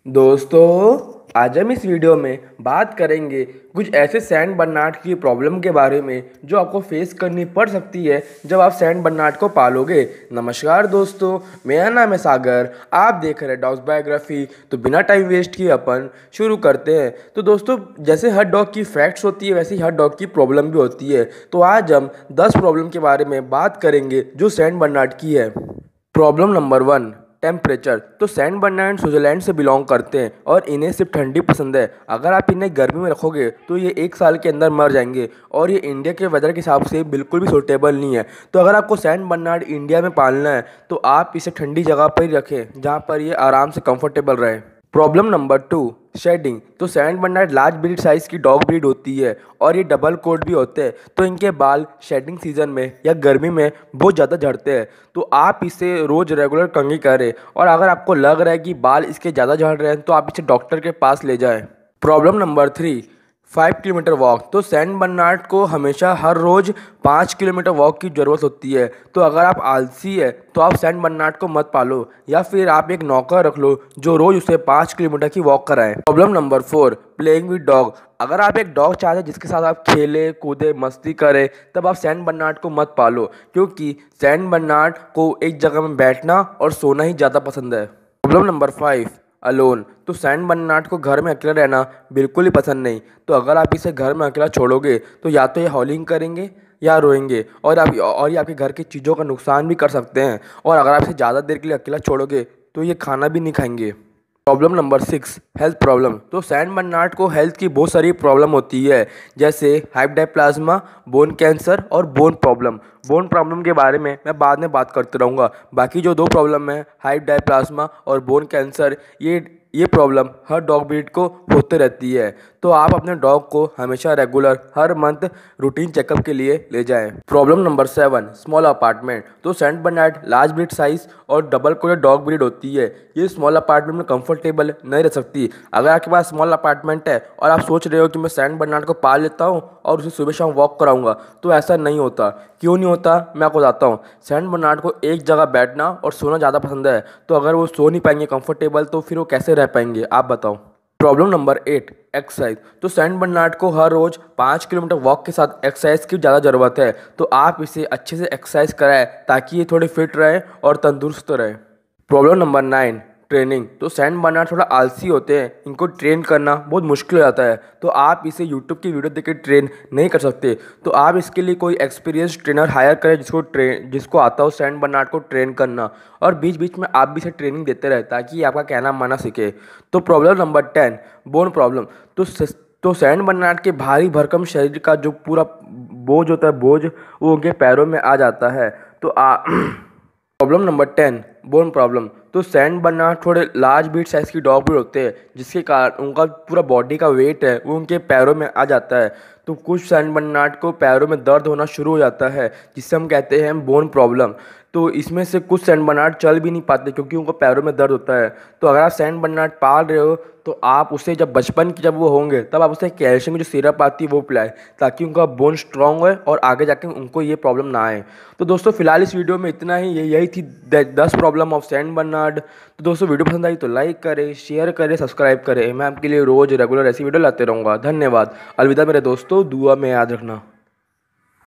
दोस्तों, आज हम इस वीडियो में बात करेंगे कुछ ऐसे सैंड बर्नार्ड की प्रॉब्लम के बारे में जो आपको फेस करनी पड़ सकती है जब आप सैंड बर्नार्ड को पालोगे। नमस्कार दोस्तों, मेरा नाम है सागर, आप देख रहे हैं डॉग्स बायोग्राफी। तो बिना टाइम वेस्ट किए अपन शुरू करते हैं। तो दोस्तों, जैसे हर डॉग की फैक्ट्स होती है वैसे ही हर डॉग की प्रॉब्लम भी होती है। तो आज हम 10 प्रॉब्लम के बारे में बात करेंगे जो सैंड बर्नार्ड की है। Problem number 1, temperature. तो सैंड बर्नार्ड स्विट्जरलैंड से बिलोंग करते हैं और इन्हें सिर्फ ठंडी पसंद है। अगर आप इन्हें गर्मी में रखोगे तो ये 1 साल के अंदर मर जाएंगे और ये इंडिया के वेदर के हिसाब से बिल्कुल भी सूटेबल नहीं है। तो अगर आपको सैंड बर्नार्ड इंडिया में पालना है तो आप इसे ठंडी जगह पर ही रखें जहाँ पर ये आराम से कंफर्टेबल रहे। Problem number 2, shedding. तो Saint Bernard large breed size की डॉग ब्रीड होती है और ये डबल कोट भी होते हैं। तो इनके बाल शेडिंग सीजन में या गर्मी में बहुत ज़्यादा झड़ते हैं। तो आप इसे रोज़ रेगुलर कंघी करें और अगर आपको लग रहा है कि बाल इसके ज़्यादा झड़ रहे हैं तो आप इसे डॉक्टर के पास ले जाएं। Problem number 3, 5 kilometre walk. तो सैंड बर्नार्ड को हमेशा हर रोज़ 5 किलोमीटर वॉक की ज़रूरत होती है। तो अगर आप आलसी है तो आप सैंड बर्नार्ड को मत पालो या फिर आप एक नौकर रख लो जो रोज़ उसे 5 किलोमीटर की वॉक कराए। Problem number 4, playing with dog. अगर आप एक डॉग चाहते हैं जिसके साथ आप खेले कूदे मस्ती करें तब आप सैंड बर्नार्ड को मत पालो, क्योंकि सैंड बर्नार्ड को एक जगह में बैठना और सोना ही ज़्यादा पसंद है। Problem number 5, alone. तो सैंड बर्नार्ड को घर में अकेला रहना बिल्कुल ही पसंद नहीं। तो अगर आप इसे घर में अकेला छोड़ोगे तो या तो ये हॉलिंग करेंगे या रोएंगे और ये आपके घर की चीज़ों का नुकसान भी कर सकते हैं। और अगर आप इसे ज़्यादा देर के लिए अकेला छोड़ोगे तो ये खाना भी नहीं खाएंगे। Problem number 6, health problem. तो सैंड बर्नार्ड को हेल्थ की बहुत सारी प्रॉब्लम होती है, जैसे हाइपरप्लाज्मा, बोन कैंसर और बोन प्रॉब्लम। बोन प्रॉब्लम के बारे में मैं बाद में बात करते रहूँगा। बाकी जो 2 प्रॉब्लम है, हाइपरप्लाज्मा और बोन कैंसर, ये प्रॉब्लम हर डॉग ब्रीड को होते रहती है। तो आप अपने डॉग को हमेशा रेगुलर हर मंथ रूटीन चेकअप के लिए ले जाएं। Problem number 7, small apartment. तो Saint Bernard large breed size और डबल कोटेड डॉग ब्रीड होती है। ये स्मॉल अपार्टमेंट में कंफर्टेबल नहीं रह सकती। अगर आपके पास स्मॉल अपार्टमेंट है और आप सोच रहे हो कि मैं सैंड बर्नार्ड को पाल लेता हूँ और उसे सुबह शाम वॉक कराऊंगा, तो ऐसा नहीं होता। क्यों नहीं होता, मैं आपको बताता हूँ। सैंड बर्नार्ड को एक जगह बैठना और सोना ज़्यादा पसंद है। तो अगर वो सो नहीं पाएंगे कंफर्टेबल तो फिर वो कैसे रह पाएंगे, आप बताओ। Problem number 8, exercise. तो सैंड बर्नार्ड को हर रोज़ 5 किलोमीटर वॉक के साथ एक्सरसाइज की ज़्यादा ज़रूरत है। तो आप इसे अच्छे से एक्सरसाइज कराएं ताकि ये थोड़े फिट रहे और तंदुरुस्त रहे। Problem number 9, training. तो सैंड बर्नार्ड थोड़ा आलसी होते हैं, इनको ट्रेन करना बहुत मुश्किल हो जाता है। तो आप इसे यूट्यूब की वीडियो देख के ट्रेन नहीं कर सकते। तो आप इसके लिए कोई एक्सपीरियंस ट्रेनर हायर करें जिसको आता हो सैंड बर्नार्ड को ट्रेन करना, और बीच बीच में आप भी इसे ट्रेनिंग देते रहे ताकि आपका कहना माना सीखे। तो प्रॉब्लम नंबर 10, बोन प्रॉब्लम। तो सैंड बर्नार्ड के भारी भरकम शरीर का जो पूरा बोझ होता है वो उनके पैरों में आ जाता है। तो प्रॉब्लम नंबर 10, बोन प्रॉब्लम। तो सैंड बर्नार्ड थोड़े लार्ज ब्रीड साइज की डॉग ब्रीड होते हैं जिसके कारण उनका पूरा बॉडी का वेट है वो उनके पैरों में आ जाता है। तो कुछ सैंड बर्नार्ड को पैरों में दर्द होना शुरू हो जाता है जिससे हम कहते हैं बोन प्रॉब्लम। तो इसमें से कुछ सैंड बर्नार्ड चल भी नहीं पाते क्योंकि उनको पैरों में दर्द होता है। तो अगर आप सैंड बर्नार्ड पाल रहे हो तो आप उसे जब वो होंगे तब आप उसे कैल्शियम की जो सिरप आती है वो पिलाएं ताकि उनका बोन स्ट्रांग हो और आगे जाके उनको ये प्रॉब्लम ना आए। तो दोस्तों, फिलहाल इस वीडियो में इतना ही। यही थी 10 प्रॉब्लम ऑफ सैंड बर्नार्ड। तो दोस्तों, वीडियो पसंद आई तो लाइक करें, शेयर करें, सब्सक्राइब करें। मैं आपके लिए रोज़ रेगुलर ऐसी वीडियो लाते रहूँगा। धन्यवाद। अलविदा मेरे दोस्तों, दुआ में याद रखना।